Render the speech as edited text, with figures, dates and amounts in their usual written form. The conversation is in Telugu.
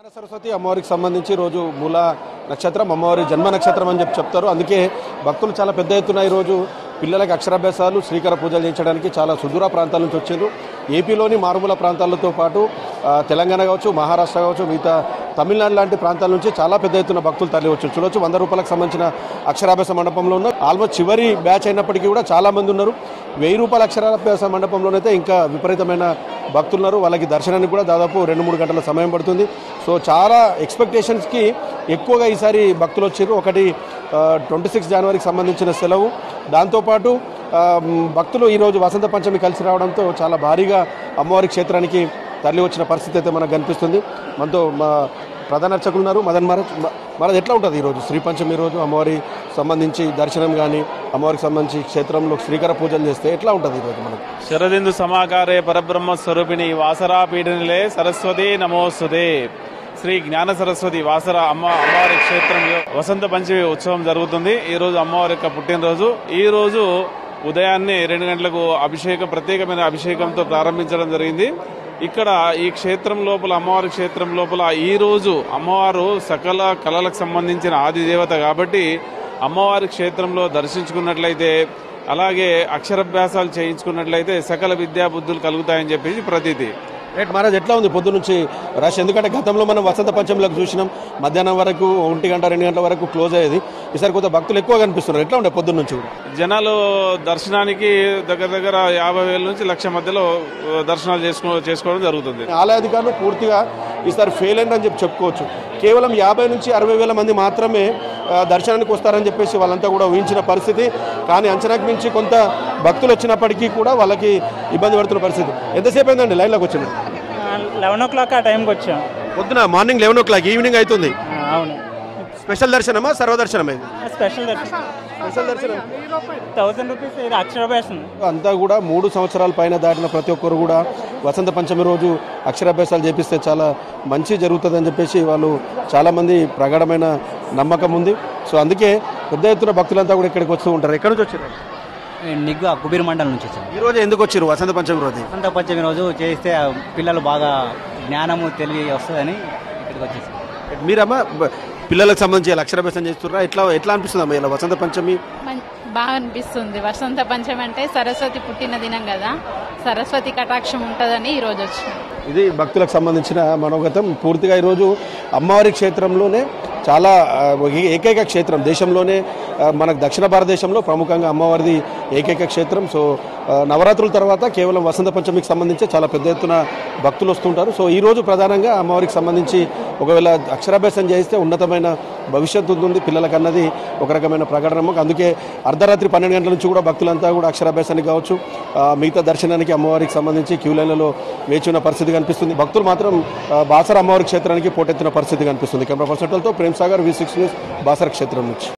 సరస్వతి అమ్మవారికి సంబంధించి రోజు మూల నక్షత్రం అమ్మవారి జన్మ నక్షత్రం అని చెప్తారు. అందుకే భక్తులు చాలా పెద్ద ఎత్తున ఈరోజు పిల్లలకి అక్షరాభ్యాసాలు శ్రీకర పూజలు చేయించడానికి చాలా సుదూర ప్రాంతాల నుంచి వచ్చారు. ఏపీలోని మారుమూల ప్రాంతాలతో పాటు తెలంగాణ కావచ్చు, మహారాష్ట్ర కావచ్చు, మిగతా తమిళనాడు లాంటి ప్రాంతాల నుంచి చాలా పెద్ద ఎత్తున భక్తులు తరలివచ్చు. చూడవచ్చు 100 రూపాయలకు సంబంధించిన అక్షరాభ్యాస మండపంలో ఉన్నారు. ఆల్మోస్ట్ చివరి బ్యాచ్ అయినప్పటికీ కూడా చాలా మంది ఉన్నారు. 1000 రూపాయల అక్షరాభ్యాస మండపంలోనైతే ఇంకా విపరీతమైన భక్తులు ఉన్నారు. వాళ్ళకి దర్శనానికి కూడా దాదాపు 2-3 గంటల సమయం పడుతుంది. సో చాలా ఎక్స్పెక్టేషన్స్కి ఎక్కువగా ఈసారి భక్తులు వచ్చారు. ఒకటి 26 జనవరికి సంబంధించిన సెలవు, దాంతోపాటు భక్తులు ఈరోజు వసంత పంచమి కలిసి రావడంతో చాలా భారీగా అమ్మవారి క్షేత్రానికి తరలి వచ్చిన పరిస్థితి అయితే మనకు కనిపిస్తుంది. మనతో మా ప్రధాన అర్చకులు ఉన్నారు, మదన్ మహారాజ్. ఎట్లా ఉంటుంది ఈరోజు శ్రీ పంచమి రోజు అమ్మవారి సంబంధించి దర్శనం కానీ అమ్మవారికి సంబంధించి క్షేత్రంలో శ్రీకర పూజలు చేస్తే ఎట్లా ఉంటుంది ఈరోజు మనకు? శరదిందు సమాకారే పరబ్రహ్మ స్వరూపిణి వాసరా పీఠనిలే సరస్వతి నమోస్తుతే. శ్రీ జ్ఞాన సరస్వతి వాసర అమ్మవారి క్షేత్రంలో వసంత పంచమి ఉత్సవం జరుగుతుంది. ఈ రోజు అమ్మవారి యొక్క పుట్టినరోజు. ఈ రోజు ఉదయాన్నే 2 గంటలకు ప్రత్యేకమైన అభిషేకంతో ప్రారంభించడం జరిగింది. ఇక్కడ ఈ క్షేత్రం లోపల అమ్మవారి క్షేత్రం లోపల ఈ రోజు అమ్మవారు సకల కళలకు సంబంధించిన ఆది దేవత కాబట్టి అమ్మవారి క్షేత్రంలో దర్శించుకున్నట్లయితే, అలాగే అక్షరాభ్యాసాలు చేయించుకున్నట్లయితే సకల విద్యా బుద్ధులు కలుగుతాయని చెప్పేసి ప్రతీతి. రైట్ మహారాజ్, ఎట్లా ఉంది పొద్దు నుంచి రష్? ఎందుకంటే గతంలో మనం వసంత పంచమిలకు చూసినాం, మధ్యాహ్నం వరకు 1 గంట 2 గంటల వరకు క్లోజ్ అయ్యేది. ఈసారి కొంత భక్తులు ఎక్కువ కనిపిస్తున్నారు. ఎట్లా ఉండే పొద్దున్న నుంచి? జనాలు దర్శనానికి దగ్గర 50,000 నుంచి 1,00,000 మధ్యలో దర్శనాలు చేసుకోవడం జరుగుతుంది. ఆలయాధికారులు పూర్తిగా ఈసారి ఫెయిల్ అయిందని చెప్పుకోవచ్చు. కేవలం 50 నుంచి 60,000 మంది మాత్రమే దర్శనానికి వస్తారని చెప్పేసి వాళ్ళంతా కూడా ఊహించిన పరిస్థితి. కానీ అంచనాకు మించి కొంత భక్తులు వచ్చినప్పటికీ కూడా వాళ్ళకి ఇబ్బంది పడుతున్న పరిస్థితి. ఎంతసేపు అయిందండి లైన్లోకి వచ్చింది? 11 o'clock ఆ టైంకి వచ్చాం. పొద్దున మార్నింగ్ 11 o'clock, ఈవినింగ్ అవుతుంది. అవును. స్పెషల్ దర్శనమా సర్వదర్శనమా? స్పెషల్ దర్శనం. 1000 రూపీస్ అక్షరాభ్యాసం. అంతా కూడా 3 సంవత్సరాల పైన దాటిన ప్రతి ఒక్కరు కూడా వసంత పంచమి రోజు అక్షరాభ్యాసాలు చేపిస్తే చాలా మంచి జరుగుతుందని చెప్పేసి వాళ్ళు చాలామంది ప్రగాఢమైన నమ్మకం ఉంది. సో అందుకే పెద్ద ఎత్తున భక్తులంతా కూడా ఇక్కడికి వస్తూ ఉంటారు. ఎక్కడి నుంచి వచ్చారు? నిగ్గు కుబీర్ మండలం నుంచి వచ్చాను. ఈ రోజు ఎందుకు వచ్చారు వసంత పంచమి రోజు? వసంత పంచమి రోజు చేస్తే పిల్లలు బాగా జ్ఞానము తెలివి వస్తుందని ఇక్కడికి వచ్చేసారు. మీరమ్మా పిల్లలకు సంబంధించి అక్షరాభ్యాసం చేస్తున్నారా? ఎట్లా అనిపిస్తుంది ఇలా వసంత పంచమి? బాగా అనిపిస్తుంది. వసంత పంచమి అంటే సరస్వతి పుట్టిన దినం కదా, సరస్వతి కటాక్షం ఉంటుందని ఈరోజు వచ్చింది. ఇది భక్తులకు సంబంధించిన మనోగతం. పూర్తిగా ఈరోజు అమ్మవారి క్షేత్రంలోనే చాలా ఏకైక క్షేత్రం దేశంలోనే, మనకు దక్షిణ భారతదేశంలో ప్రముఖంగా అమ్మవారిది ఏకైక క్షేత్రం. సో నవరాత్రుల తర్వాత కేవలం వసంత పంచమికి సంబంధించి చాలా పెద్ద ఎత్తున భక్తులు వస్తుంటారు. సో ఈరోజు ప్రధానంగా అమ్మవారికి సంబంధించి ఒకవేళ అక్షరాభ్యాసం చేస్తే ఉన్నతమైన భవిష్యత్తు ఉంటుంది పిల్లలకన్నది ఒక రకమైన ప్రకటన. అందుకే అర్ధరాత్రి 12 గంటల నుంచి కూడా భక్తులంతా కూడా అక్షరాభ్యాసానికి కావచ్చు, మిగతా దర్శనానికి అమ్మవారికి సంబంధించి క్యూ లైన్లలో వేచి ఉన్న పరిస్థితి కనిపిస్తుంది. భక్తులు మాత్రం బాసర అమ్మవారి క్షేత్రానికి పోటెత్తిన పరిస్థితి కనిపిస్తుంది. కెమెరా పర్సన్ తో ప్రేమ్ సాగర్, V6 న్యూస్, బాసర క్షేత్రం నుంచి.